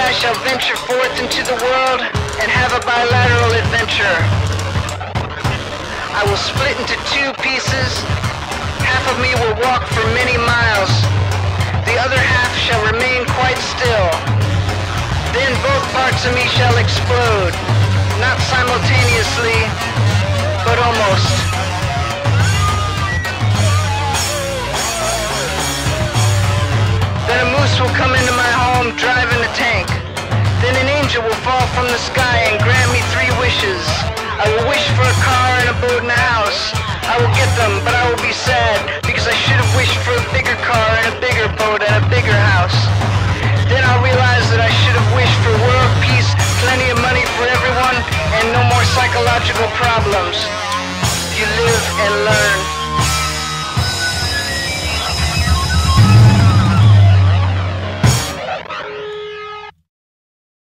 I shall venture forth into the world and have a bilateral adventure. I will split into two pieces. Half of me will walk for many miles. The other half shall remain quite still. Then both parts of me shall explode. Not simultaneously, but almost. Then a moose will come into my home driving a tank. Then an angel will fall from the sky and grant me 3 wishes. I will wish for a car and a boat and a house. I will get them, but I will be sad because I should have wished for a bigger car and a bigger boat and a bigger house. Then I'll realize that I should have wished for world peace, plenty of money for everyone, and no more psychological problems. You live and learn.